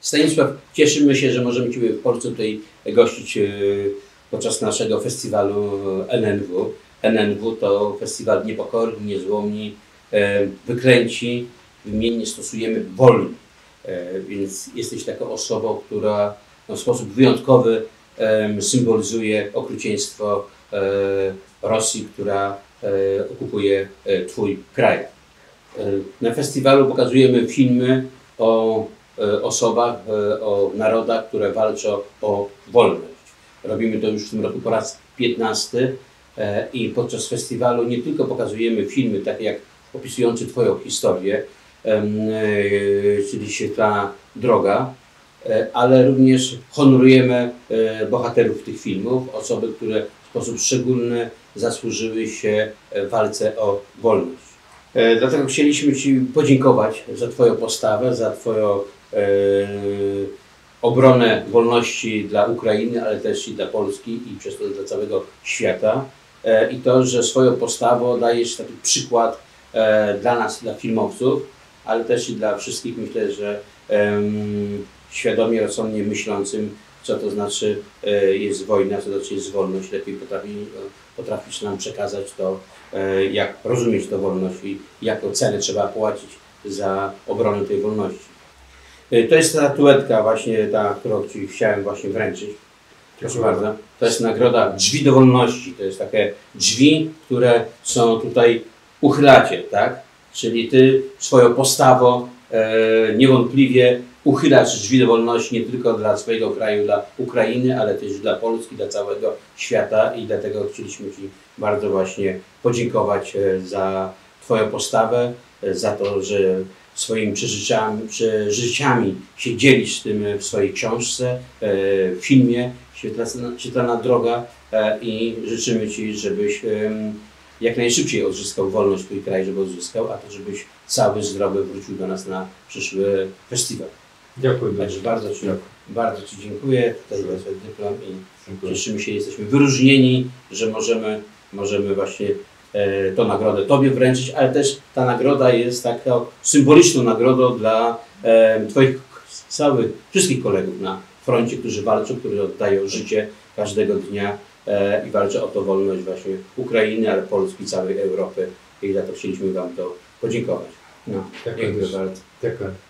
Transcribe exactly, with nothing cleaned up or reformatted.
Stanisław, cieszymy się, że możemy Ciebie w Polsce tutaj gościć podczas naszego festiwalu N N W. N N W to festiwal niepokorni, niezłomni, wykręci, wymiennie stosujemy wolni. Więc jesteś taką osobą, która w sposób wyjątkowy symbolizuje okrucieństwo Rosji, która okupuje Twój kraj. Na festiwalu pokazujemy filmy o osobach, o narodach, które walczą o wolność. Robimy to już w tym roku po raz piętnasty i podczas festiwalu nie tylko pokazujemy filmy takie jak opisujące Twoją historię, czyli Świetlana Droga, ale również honorujemy bohaterów tych filmów, osoby, które w sposób szczególny zasłużyły się w walce o wolność. Dlatego chcieliśmy Ci podziękować za Twoją postawę, za Twoją e, obronę wolności dla Ukrainy, ale też i dla Polski i przez to dla całego świata. E, I to, że swoją postawą dajesz taki przykład e, dla nas, dla filmowców, ale też i dla wszystkich, myślę, że e, świadomie, rozsądnie myślącym, co to znaczy e, jest wojna, co to znaczy jest wolność. Lepiej potrafi, potrafisz nam przekazać to, e, jak rozumieć tę wolność i jaką cenę trzeba płacić za obronę tej wolności. E, to jest statuetka właśnie ta, którą Ci chciałem właśnie wręczyć. Proszę bardzo. To jest nagroda Drzwi do Wolności. To jest takie drzwi, które są tutaj uchylacie, tak? Czyli Ty swoją postawą e, niewątpliwie uchylasz drzwi do wolności nie tylko dla swojego kraju, dla Ukrainy, ale też dla Polski, dla całego świata i dlatego chcieliśmy Ci bardzo właśnie podziękować za Twoją postawę, za to, że swoimi przeżyciami, przeżyciami się dzielisz tym w swojej książce, w filmie Świetlana, Świetlana Droga i życzymy Ci, żebyś jak najszybciej odzyskał wolność Twój kraj, żeby odzyskał, a to żebyś cały zdrowy wrócił do nas na przyszły festiwal. Dziękuję. Także bardzo Ci, bardzo Ci dziękuję. Tutaj za Twój dyplom i dziękuję. Cieszymy się, jesteśmy wyróżnieni, że możemy, możemy właśnie e, tą nagrodę Tobie wręczyć, ale też ta nagroda jest taką symboliczną nagrodą dla e, Twoich całych, wszystkich kolegów na froncie, którzy walczą, którzy oddają życie każdego dnia e, i walczą o to wolność właśnie Ukrainy, ale Polski, całej Europy i za to chcieliśmy Wam to podziękować. No, dziękuję bardzo. Dziękuję.